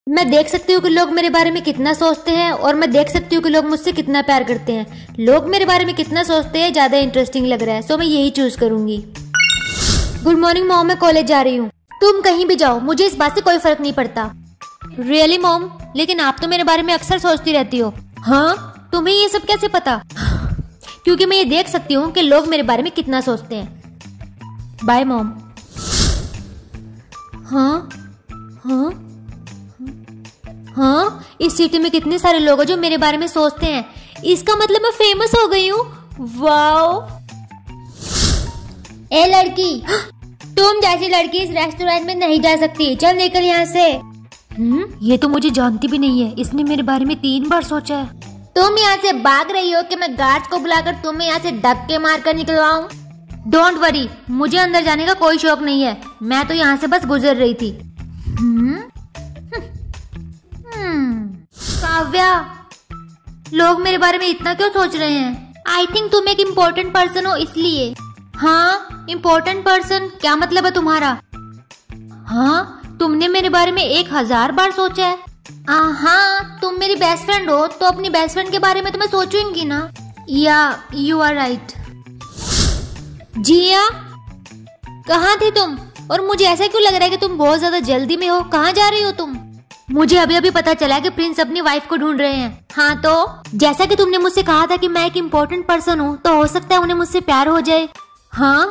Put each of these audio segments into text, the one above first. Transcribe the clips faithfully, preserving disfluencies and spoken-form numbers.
मैं देख सकती हूँ कि लोग मेरे बारे में कितना सोचते हैं और मैं देख सकती हूँ कि लोग मुझसे कितना प्यार करते हैं। लोग मेरे बारे में कितना सोचते हैं ज्यादा इंटरेस्टिंग लग रहा है, सो मैं यही चूज करूंगी। गुड मॉर्निंग मॉम, मैं कॉलेज जा रही हूँ। तुम कहीं भी जाओ, मुझे इस बात से कोई फर्क नहीं पड़ता। रियली मॉम, लेकिन आप तो मेरे बारे में अक्सर सोचती रहती हो। हाँ, तुम्हें ये सब कैसे पता? क्योंकि मैं ये देख सकती हूँ कि लोग मेरे बारे में कितना सोचते हैं। Bye mom. हाँ हाँ हाँ, इस सिटी में कितने सारे लोग हैं जो मेरे बारे में सोचते हैं। इसका मतलब मैं फेमस हो गई हूँ। वाओ। ए लड़की, तुम जैसी लड़की इस रेस्टोरेंट में नहीं जा सकती, चल निकल यहाँ से। हम्म, ये तो मुझे जानती भी नहीं है। इसने मेरे बारे में तीन बार सोचा है। तुम यहाँ से भाग रही हो कि मैं गार्ड्स को बुलाकर तुम्हें यहाँ से धक्के मार कर निकलवाऊं? डोंट वरी, मुझे अंदर जाने का कोई शौक नहीं है। मैं तो यहाँ से बस गुजर रही थी। हम्म काव्या, लोग मेरे बारे में इतना क्यों सोच रहे हैं? आई थिंक तुम एक इम्पोर्टेंट पर्सन हो इसलिए। हाँ, इम्पोर्टेंट पर्सन? क्या मतलब है तुम्हारा? हाँ, तुमने मेरे बारे में एक हजार बार सोचा है। आ, हाँ, तुम मेरी बेस्ट फ्रेंड हो तो अपनी बेस्ट फ्रेंड के बारे में तो मैं सोचूंगी ना। या यू आर राइट। जिया, कहाँ थी तुम? और मुझे ऐसा क्यों लग रहा है कि तुम बहुत ज्यादा जल्दी में हो। कहाँ जा रही हो तुम? मुझे अभी अभी पता चला कि प्रिंस अपनी वाइफ को ढूंढ रहे हैं। हाँ तो जैसा कि तुमने मुझसे कहा था कि मैं एक इम्पोर्टेंट पर्सन हूँ, तो हो सकता है उन्हें मुझसे प्यार हो जाए। हाँ।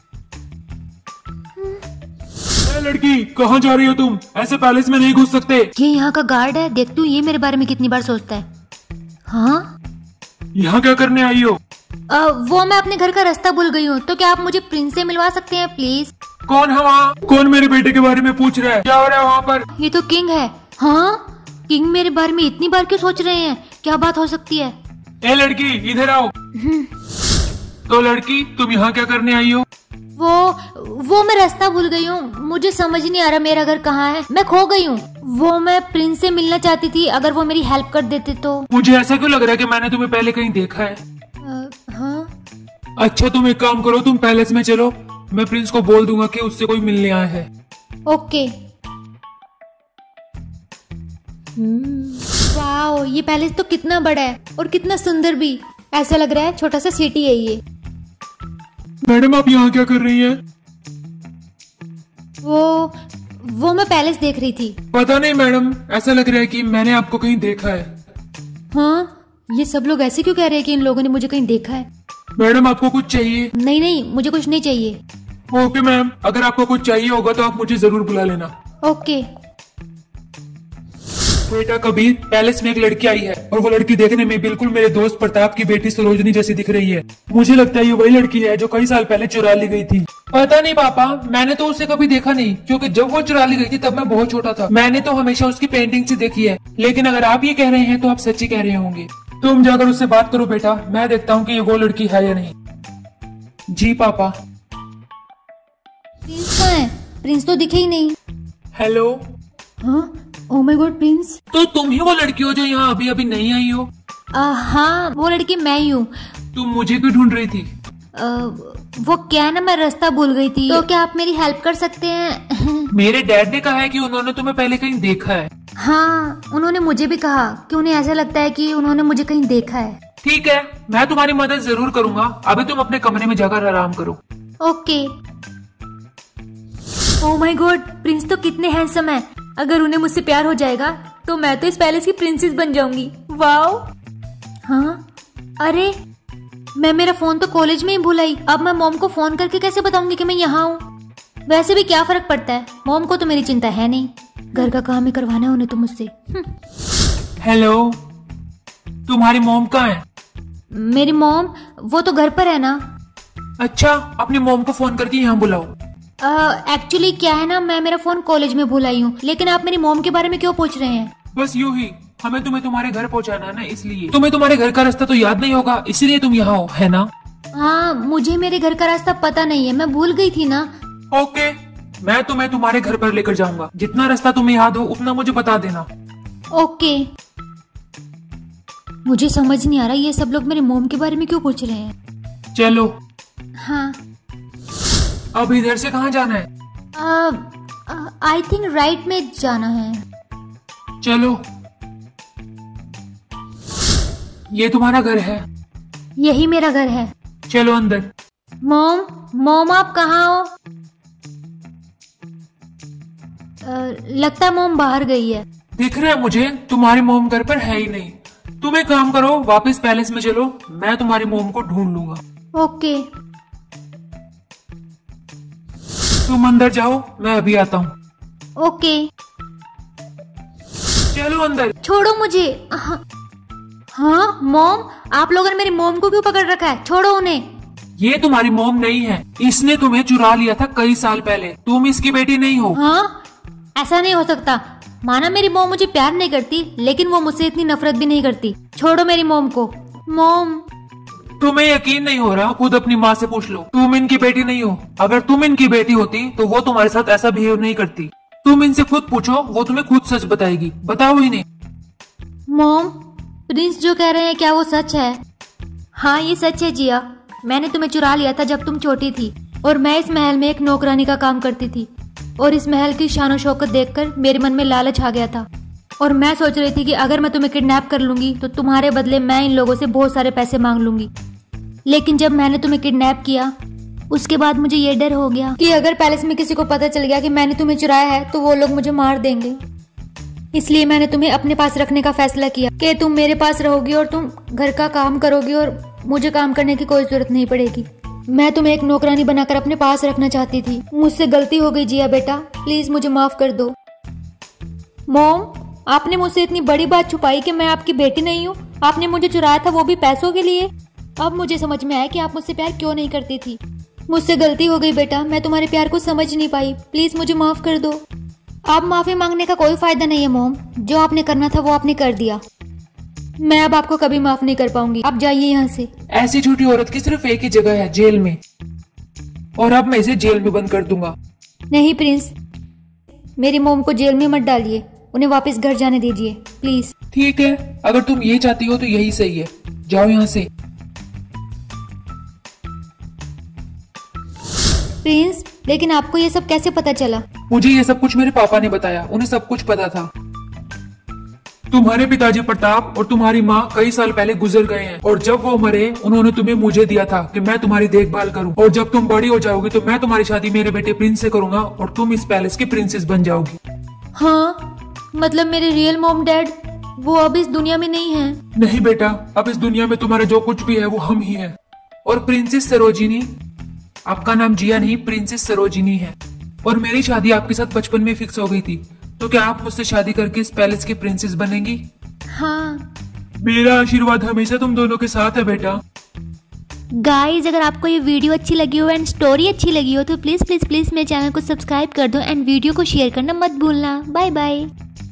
ए लड़की, कहाँ जा रही हो तुम? ऐसे पैलेस में नहीं घुस सकते। ये यहाँ का गार्ड है, देखती हूँ ये मेरे बारे में कितनी बार सोचता है। हाँ, यहाँ क्या करने आई हो? आ, वो मैं अपने घर का रास्ता भूल गई हूँ, तो क्या आप मुझे प्रिंस से मिलवा सकते हैं प्लीज? कौन है वहाँ? कौन मेरे बेटे के बारे में पूछ रहा है? क्या हो रहा है वहाँ पर? ये तो किंग है। हाँ, किंग मेरे बारे में इतनी बार क्यों सोच रहे हैं? क्या बात हो सकती है? ए लड़की, इधर आओ। तो लड़की, तुम यहाँ क्या करने आई हो? वो वो मैं रास्ता भूल गई हूँ, मुझे समझ नहीं आ रहा मेरा घर कहाँ है। मैं खो गई हूँ। वो मैं प्रिंस से मिलना चाहती थी, अगर वो मेरी हेल्प कर देते तो। मुझे ऐसा क्यों लग रहा है कि मैंने तुम्हें पहले कहीं देखा है। आ, हाँ। अच्छा, तुम एक काम करो, तुम पैलेस में चलो, मैं प्रिंस को बोल दूंगा कि उससे कोई मिलने आया है। ओके। वाओ, ये पैलेस तो कितना बड़ा है और कितना सुंदर भी। ऐसा लग रहा है छोटा सा सिटी है ये। मैडम, आप यहाँ क्या कर रही हैं? वो वो मैं पैलेस देख रही थी। पता नहीं मैडम, ऐसा लग रहा है कि मैंने आपको कहीं देखा है। हाँ, ये सब लोग ऐसे क्यों कह रहे हैं कि इन लोगों ने मुझे कहीं देखा है? मैडम, आपको कुछ चाहिए? नहीं नहीं, मुझे कुछ नहीं चाहिए। ओके मैम, अगर आपको कुछ चाहिए होगा तो आप मुझे जरूर बुला लेना। ओके। बेटा कबीर, पैलेस में एक लड़की आई है और वो लड़की देखने में बिल्कुल मेरे दोस्त प्रताप की बेटी सरोजनी जैसी दिख रही है। मुझे लगता है ये वही लड़की है जो कई साल पहले चुरा ली गई थी। पता नहीं पापा, मैंने तो उसे कभी देखा नहीं, क्योंकि जब वो चुरा ली गई थी तब मैं बहुत छोटा था। मैंने तो हमेशा उसकी पेंटिंग से देखी है, लेकिन अगर आप ये कह रहे हैं तो आप सच्ची कह रहे होंगे। तुम जाकर उससे बात करो बेटा, मैं देखता हूँ कि ये वो लड़की है या नहीं। जी पापा। प्रिंस कहाँ है? प्रिंस तो दिखे ही नहीं। हेलो। हाँ, ओह माय गॉड, प्रिंस। तो तुम ही वो लड़की हो जो यहाँ अभी अभी नहीं आई हो? आ, हाँ, वो लड़की मैं ही हूँ। तुम मुझे क्यों ढूंढ रही थी? आ, वो क्या है ना, मैं रास्ता भूल गई थी, तो क्या आप मेरी हेल्प कर सकते हैं? मेरे डैड ने कहा है कि उन्होंने तुम्हें पहले कहीं देखा है। हाँ, उन्होंने मुझे भी कहा कि उन्हें ऐसा लगता है कि उन्होंने मुझे कहीं देखा है। ठीक है, मैं तुम्हारी मदद जरूर करूँगा। अभी तुम अपने कमरे में जाकर आराम करो। Okay. Oh my god, Prince तो कितने हैंडसम है। अगर उन्हें मुझसे प्यार हो जाएगा तो मैं तो इस पैलेस की प्रिंसेस बन जाऊंगी। वाओ। हाँ, अरे मैं मेरा फोन तो कॉलेज में ही भूल आई। अब मैं मॉम को फोन करके कैसे बताऊंगी कि मैं यहाँ हूँ? वैसे भी क्या फर्क पड़ता है, मॉम को तो मेरी चिंता है नहीं। घर का काम ही करवाना है उन्हें तो मुझसे। हेलो, तुम्हारी मॉम कहाँ है? मेरी मॉम, वो तो घर पर है ना। अच्छा, अपनी मॉम को फोन करके यहाँ बुलाओ। एक्चुअली uh, क्या है ना, मैं मेरा फोन कॉलेज में भूल आई हूँ। लेकिन आप मेरी मॉम के बारे में क्यों पूछ रहे हैं? बस यूं ही, हमें तुम्हें तुम्हारे घर पहुँचाना है ना, इसलिए। तुम्हें तुम्हारे घर का रास्ता तो याद नहीं होगा, इसलिए तुम यहाँ हो, है ना? हाँ, मुझे मेरे घर का रास्ता पता नहीं है, मैं भूल गई थी ना। ओके, मैं तुम्हें तुम्हारे घर पर लेकर जाऊंगा। जितना रास्ता तुम्हें याद हो उतना मुझे बता देना। ओके। मुझे समझ नहीं आ रहा ये सब लोग मेरे मॉम के बारे में क्यों पूछ रहे हैं। चलो। हाँ। अब इधर से कहाँ जाना है? आई थिंक राइट में जाना है। चलो, ये तुम्हारा घर है। यही मेरा घर है। चलो अंदर। मॉम, मॉम आप कहाँ हो? अ, लगता है मॉम बाहर गई है। दिख रहा है मुझे तुम्हारी मोम घर पर है ही नहीं। तुम एक काम करो, वापस पैलेस में चलो, मैं तुम्हारी मोम को ढूंढ लूंगा। ओके। तुम अंदर जाओ, मैं अभी आता हूँ। ओके। चलो अंदर। छोड़ो मुझे। हाँ, हाँ मॉम, आप लोगों ने मेरी मोम को क्यों पकड़ रखा है? छोड़ो उन्हें। ये तुम्हारी मोम नहीं है, इसने तुम्हें चुरा लिया था कई साल पहले। तुम इसकी बेटी नहीं हो। हाँ, ऐसा नहीं हो सकता। माना मेरी मोम मुझे प्यार नहीं करती, लेकिन वो मुझसे इतनी नफरत भी नहीं करती। छोड़ो मेरी मोम को। मोम, तुम्हें यकीन नहीं हो रहा? खुद अपनी माँ से पूछ लो, तुम इनकी बेटी नहीं हो। अगर तुम इनकी बेटी होती तो वो तुम्हारे साथ ऐसा बिहेव नहीं करती। तुम इनसे खुद पूछो, वो तुम्हें खुद सच बताएगी। बताओ इन्हें। मॉम, प्रिंस जो कह रहे हैं क्या वो सच है? हाँ ये सच है जिया। मैंने तुम्हें चुरा लिया था जब तुम छोटी थी, और मैं इस महल में एक नौकरानी का काम करती थी, और इस महल की शान और शौकत देखकर मेरे मन में लालच आ गया था, और मैं सोच रही थी कि अगर मैं तुम्हें किडनैप कर लूंगी तो तुम्हारे बदले मैं इन लोगों से बहुत सारे पैसे मांग लूंगी। लेकिन जब मैंने तुम्हें किडनैप किया, उसके बाद मुझे ये डर हो गया कि अगर पैलेस में किसी को पता चल गया कि मैंने तुम्हें चुराया है तो वो लोग मुझे मार देंगे। इसलिए मैंने तुम्हें अपने पास रखने का फैसला किया कि तुम मेरे पास रहोगी और तुम घर का काम करोगी और मुझे काम करने की कोई जरूरत नहीं पड़ेगी। मैं तुम्हें एक नौकरानी बनाकर अपने पास रखना चाहती थी। मुझसे गलती हो गई जिया बेटा, प्लीज मुझे माफ कर दो। मॉम, आपने मुझसे इतनी बड़ी बात छुपाई कि मैं आपकी बेटी नहीं हूँ। आपने मुझे चुराया था, वो भी पैसों के लिए। अब मुझे समझ में आया कि आप मुझसे प्यार क्यों नहीं करती थी। मुझसे गलती हो गई बेटा, मैं तुम्हारे प्यार को समझ नहीं पाई। प्लीज मुझे माफ कर दो। आप माफी मांगने का कोई फायदा नहीं है मॉम, जो आपने करना था वो आपने कर दिया। मैं अब आपको कभी माफ नहीं कर पाऊंगी। आप जाइए यहाँ से। ऐसी झूठी औरत की सिर्फ एक ही जगह है, जेल में, और अब मैं इसे जेल में बंद कर दूंगा। नहीं प्रिंस, मेरी मोम को जेल में मत डालिए, उन्हें वापस घर जाने दीजिए प्लीज। ठीक है, अगर तुम ये चाहती हो तो यही सही है। जाओ यहाँ से। प्रिंस, लेकिन आपको ये सब कैसे पता चला? मुझे ये सब कुछ मेरे पापा ने बताया, उन्हें सब कुछ पता था। तुम्हारे पिताजी प्रताप और तुम्हारी माँ कई साल पहले गुजर गए हैं, और जब वो मरे उन्होंने तुम्हें मुझे दिया था कि मैं तुम्हारी देखभाल करूं, और जब तुम बड़ी हो जाओगी तो मैं तुम्हारी शादी मेरे बेटे प्रिंस से करूंगा और तुम इस पैलेस की प्रिंसेस बन जाओगी। हाँ, मतलब मेरे रियल मॉम डैड वो अब इस दुनिया में नहीं है? नहीं बेटा, अब इस दुनिया में तुम्हारा जो कुछ भी है वो हम ही है। और प्रिंसेस सरोजिनी, आपका नाम जिया नहीं प्रिंसेस सरोजिनी है, और मेरी शादी आपके साथ बचपन में फिक्स हो गई थी। तो क्या आप मुझसे शादी करके इस पैलेस की प्रिंसेस बनेंगी? हाँ। मेरा आशीर्वाद हमेशा तुम दोनों के साथ है बेटा। गाइस, अगर आपको ये वीडियो अच्छी लगी हो एंड स्टोरी अच्छी लगी हो तो प्लीज प्लीज प्लीज मेरे चैनल को सब्सक्राइब कर दो एंड वीडियो को शेयर करना मत भूलना। Bye bye.